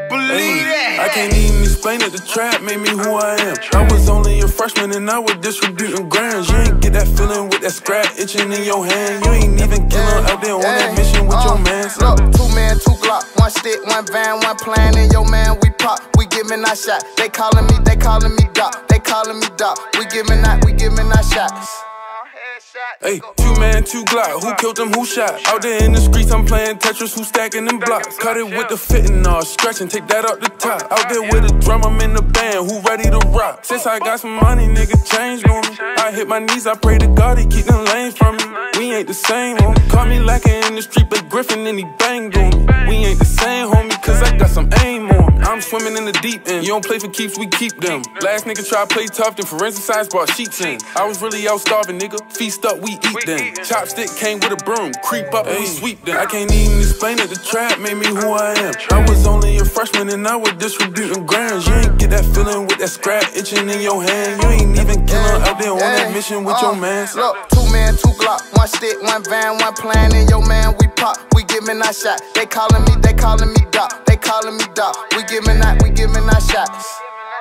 Believe that. I can't even explain it, the trap made me who I am. I was only a freshman and I was distributing grams. You ain't get that feeling with that scrap itching in your hand. You ain't even killing out there on that mission with your man. Look, 2 men, 2 Glocks, 1 stick, 1 van, 1 plan, and yo man, we pop, we giving our shot. They calling me Doc, they calling me Doc. We giving our shots. Hey, 2 man, 2 Glock, who killed them, who shot? Out there in the streets, I'm playing Tetris, who stacking them blocks? Cut it with the fentanyl, stretch and take that up the top. Out there with a drum, I'm in the band, who ready to rock? Since I got some money, nigga, changed on me. I hit my knees, I pray to God, he keep them lanes from me. We ain't the same, homie. Caught me lacking in the street, but Griffin and he banged on me. We ain't the same, homie, cause I got some aim on me. I'm swimming in the deep end, you don't play for keeps, we keep them. Last nigga try to play tough, then forensic science brought sheets in. I was really out starving, nigga, feast up, we eat them. Chopstick came with a broom, creep up and we sweep them. I can't even explain it, the trap made me who I am. I was only a freshman and I was distributing grams. You ain't get that feeling with that scrap itching in your hand. You ain't even killing out there on that mission with your man. Look, 2 men, 2 Glocks, 1 stick, 1 van, 1 plan, and yo man, we pop, we giving our shot. They calling me Doc, they calling me Doc. We giving our shots.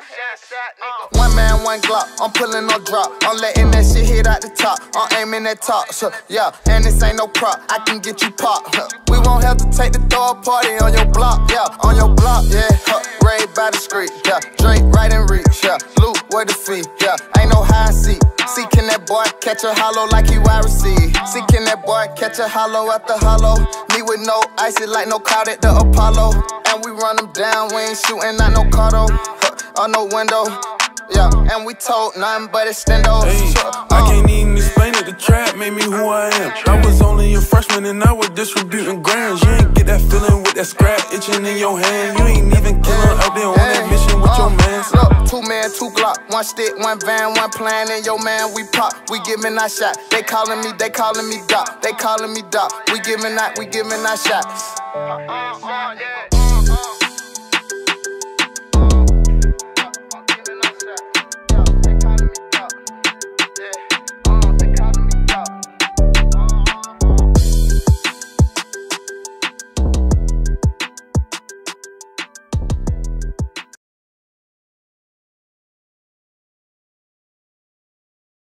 1 man, 1 Glock, I'm pulling no drop. I'm letting that shit hit out the top. I'm aiming that top, so yeah, and this ain't no prop. I can get you popped. We won't have to take the throw a party on your block, yeah, on your block, yeah. Raid by the street, yeah. Drake right in reach, yeah. Loot where the feet, yeah. Ain't no high seat. See, can that boy catch a hollow like he wide receive? See, can that boy catch a hollow after hollow? Me with no icy like no cloud at the Apollo. And we run them down, we ain't shooting at no cardo or no window. Yeah, and we told nothing but extendos. I can't even explain it, the trap made me who I am. I was only a freshman and I was distributing grams. You ain't get that feeling with that scrap itching in your hand. You ain't even killing out there on that mission with your man. Look, 2 men, 2 Glock, 1 stick, 1 van, 1 plan, and yo man, we pop, we giving our shot. They calling me Doc, they calling me Doc. We giving our shots.